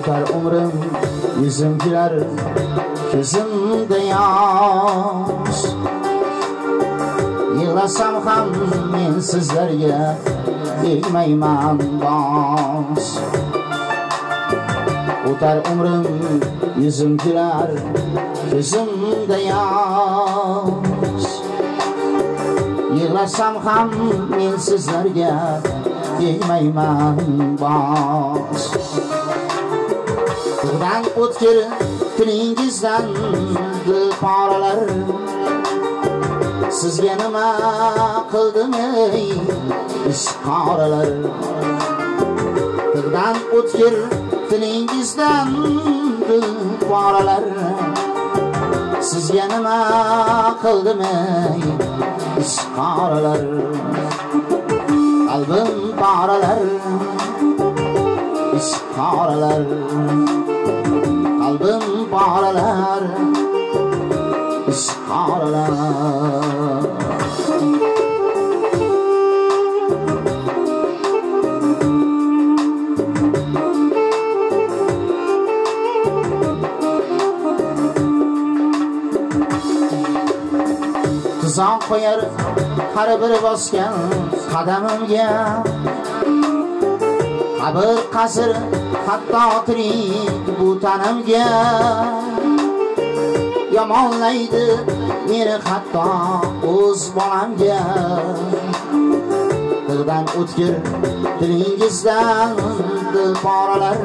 O'tar umrim, yuzim güler, ko'zimda yosh. Yig'lasam ham men sizlarga tegmayman bosh. O'tar umrim, yuzim güler, ko'zimda yosh. Yig'lasam ham men sizlarga tegmayman bosh. Tug'dan o'tkir tilingizdan dil poralar, sizga nima qildim ey ishqoralar. Tug'dan o'tkir tilingizdan dil poralar, sizga nima qildim ey ishqoralar. Qalbim poralar, ishqoralar. Qalbim poralar, ishqoralar. Tuzoq qo'yar har bir bosgan qadamimga, qabr qasr hatto tirik bu tanimga. Yomonlaydi meni hatto o'z bolamga. Dildan o'tkir dilingizdan dil poralar,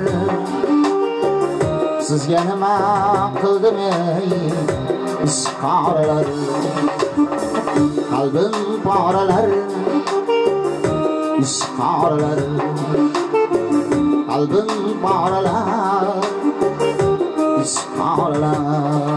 sizga nima qildim ey ishqoralar. Qalbim poralar, ishqoralar. Qalbim poralar, ishqoralar.